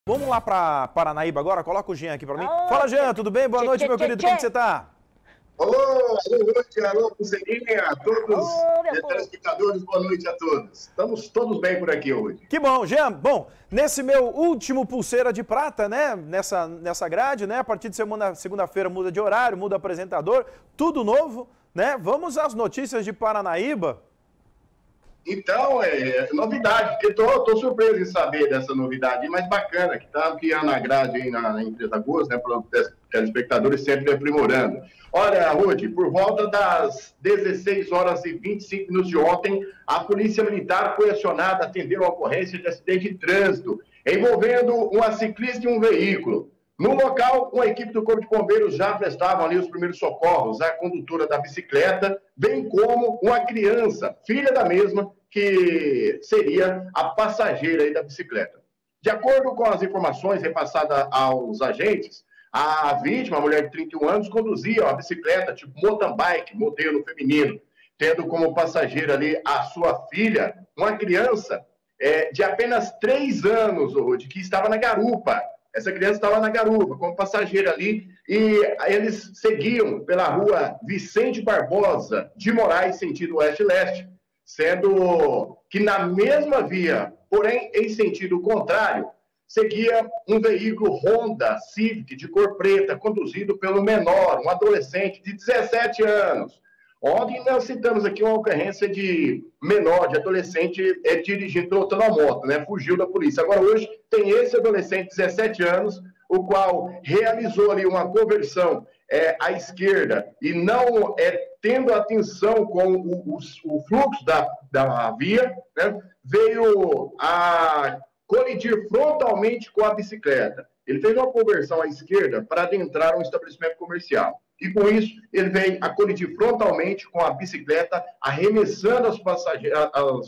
Vamos lá para Paranaíba agora? Coloca o Jean aqui para mim. Alô, Fala, Jean, tudo bem? Boa noite, meu querido. Como você tá? Alô, alô, Pulseirinha, a todos Alô, meu os povo. telespectadores, boa noite a todos. Estamos todos bem por aqui hoje. Que bom, Jean. Bom, nesse meu último Pulseira de Prata, né? Nessa grade, né? A partir de segunda-feira muda de horário, muda apresentador, tudo novo, né? Vamos às notícias de Paranaíba. Então, é novidade, porque tô surpreso em saber dessa novidade mais bacana, que está criando a grade aí na empresa Gosto, né, para os telespectadores sempre aprimorando. Olha, Ruth, por volta das 16 horas e 25 minutos de ontem, a Polícia Militar foi acionada a atender uma ocorrência de acidente de trânsito envolvendo uma ciclista e um veículo. No local, uma equipe do Corpo de Bombeiros já prestava ali os primeiros socorros à condutora da bicicleta, bem como uma criança, filha da mesma, que seria a passageira aí da bicicleta. De acordo com as informações repassadas aos agentes, a vítima, a mulher de 31 anos, conduzia uma bicicleta tipo mountain bike, modelo feminino, tendo como passageira ali a sua filha, uma criança de apenas 3 anos, de que estava na garupa. Essa criança estava na garupa, como passageira ali, e eles seguiam pela rua Vicente Barbosa de Moraes, sentido oeste-leste, sendo que na mesma via, porém em sentido contrário, seguia um veículo Honda Civic de cor preta, conduzido pelo menor, um adolescente de 17 anos. Ontem nós citamos aqui uma ocorrência de menor, de adolescente dirigindo, pilotando a moto, né? Fugiu da polícia. Agora hoje tem esse adolescente de 17 anos, o qual realizou ali uma conversão à esquerda e não tendo atenção com o fluxo da via, né? Veio a colidir frontalmente com a bicicleta. Ele fez uma conversão à esquerda para adentrar um estabelecimento comercial. E com isso, ele veio a colidir frontalmente com a bicicleta, arremessando as passageiras,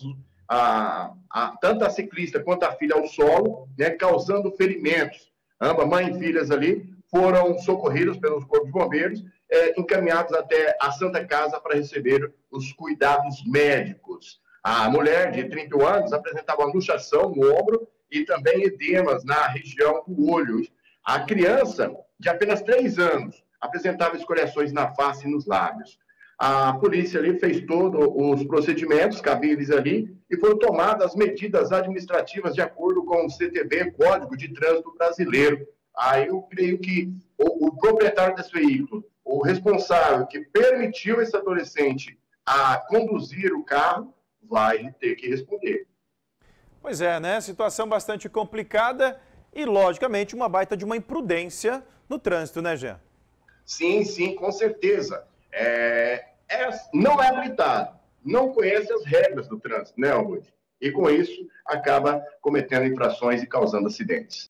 tanto a ciclista quanto a filha ao solo, né, causando ferimentos. Ambas, mãe e filhas ali, foram socorridas pelos corpos de bombeiros, encaminhados até a Santa Casa para receber os cuidados médicos. A mulher de 31 anos apresentava luxação no ombro e também edemas na região do olho. A criança, de apenas 3 anos, apresentava escoriações na face e nos lábios. A polícia ali fez todos os procedimentos cabíveis ali e foram tomadas as medidas administrativas de acordo com o CTB, Código de Trânsito Brasileiro. Aí eu creio que o proprietário desse veículo, o responsável que permitiu esse adolescente a conduzir o carro, vai ter que responder. Pois é, né? Situação bastante complicada e, logicamente, uma baita de uma imprudência no trânsito, né, Jean? Sim, sim, com certeza. Não é habilitado, não conhece as regras do trânsito, né, Augusto? E com isso acaba cometendo infrações e causando acidentes.